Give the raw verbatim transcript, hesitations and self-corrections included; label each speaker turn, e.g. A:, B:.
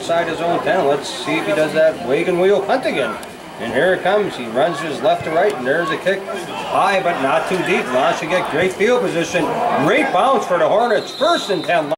A: outside his own ten. Let's see if he does that wagon wheel punt again. And here it comes. He runs his left to right, and there's a kick. High, but not too deep. Launch to get great field position. Great bounce for the Hornets. First and ten.